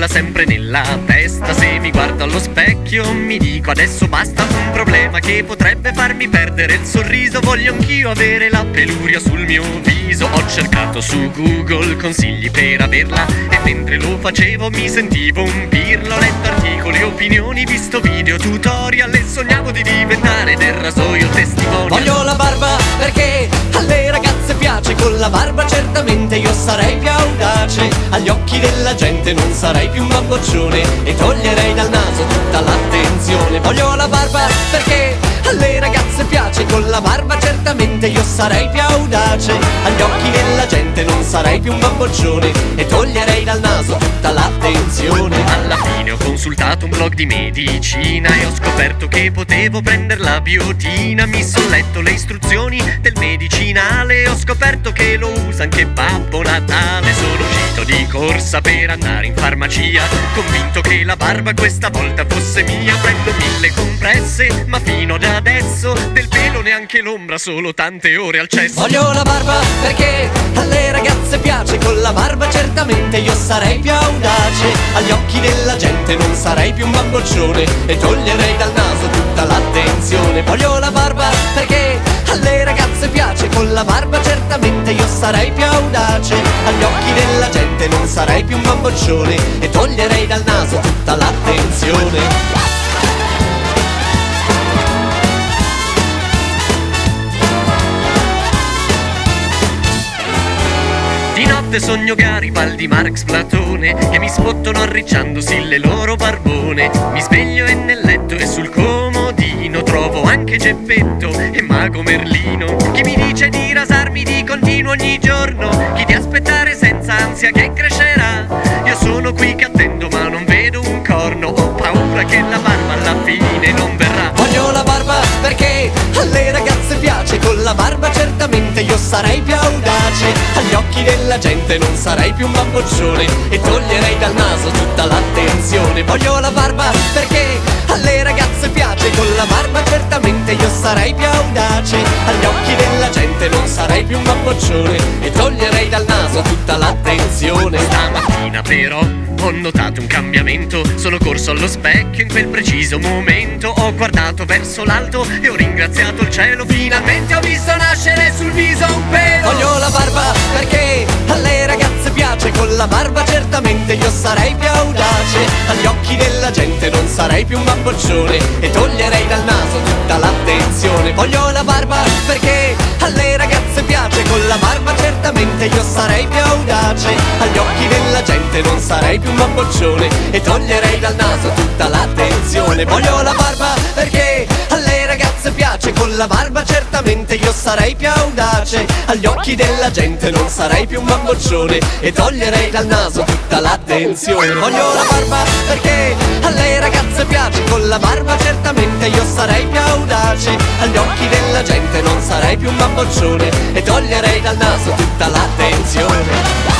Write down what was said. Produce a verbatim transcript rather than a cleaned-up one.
bolla sempre nella testa. Se mi guardo allo specchio mi dico adesso basta. Un problema che potrebbe farmi perdere il sorriso. Voglio anch'io avere la peluria sul mio viso. Ho cercato su Google consigli per averla e mentre lo facevo mi sentivo un pirlo. Ho letto articoli e opinioni, visto video tutorial e sognavo di diventare del rasoio testimonial. Voglio la barba perché alle ragazze piace, con la barba certamente io sarei più audace. Agli occhi della gente non sarei più un bamboccione e toglierei dal naso tutta l'attenzione. Voglio la barba perché alle ragazze piace, con la barba certamente io sarei più audace. Agli occhi della gente non sarei più un bamboccione e toglierei dal naso tutta l'attenzione. Alla fine ho consultato un blog di medicina e ho scoperto che potevo prendere la biotina. Mi son letto le istruzioni del medicinale e ho scoperto che lo usa anche Babbo Natale. Sono uscito di corsa per andare in farmacia, convinto che la barba questa volta fosse mia. Prendo mille compresse ma fino ad adesso del pelo neanche l'ombra, solo tante ore al cesso. Voglio la barba perché alle ragazze piace, con la barba certamente io sarei più audace. Agli occhi della gente non sarei più un bamboccione e toglierei dal naso tutta l'attenzione. Voglio la barba perché alle ragazze piace, con la barba certamente io sarei più audace. Agli occhi della gente non sarei più un bamboccione e toglierei dal naso tutta l'attenzione. Di notte sogno Garibaldi, Marx, Platone e mi spottano arricciandosi le loro barbone. Mi sveglio e nel letto e sul comodino trovo anche Geppetto e Mago Merlino. Chi mi dice di rasarmi di continuo ogni giorno, chi di aspettare senza ansia che crescerà. Io sono qui che attendo ma non vedo un corno, ho paura che la barba alla fine non verrà. Voglio la barba perché alle ragazze piace, con la barba certamente io sarei più audace. Agli occhi della gente non sarei più un bamboccione e toglierei dal naso tutta l'attenzione. Voglio la barba perché alle ragazze piace, con la barba certamente io sarei più audace. Agli occhi della gente non sarei più un bamboccione e toglierei dal naso tutta l'attenzione. Stamattina però ho notato un cambiamento, sono corso allo specchio in quel preciso momento. Ho guardato verso l'alto e ho ringraziato il cielo, finalmente ho visto nascere sul viso un pelo. Voglio la barba perché alle ragazze piace, con la barba certamente io sarei più audace. Agli occhi della gente non sarei più un bamboccione e toglierei dal naso tutta l'attenzione. Voglio la barba perché alle ragazze piace, con la barba certamente io sarei più audace. Agli occhi della gente non sarei più un bamboccione e toglierei dal naso tutta l'attenzione. Voglio la barba perché alle ragazze piace, con la barba certamente io sarei più audace. Agli occhi della gente non sarei più un bamboccione e toglierei dal naso tutta l'attenzione. Voglio la barba perché alle ragazze piace, con la barba certamente io sarei più audace. Agli occhi della gente non sarei più un bamboccione e toglierei dal naso tutta l'attenzione.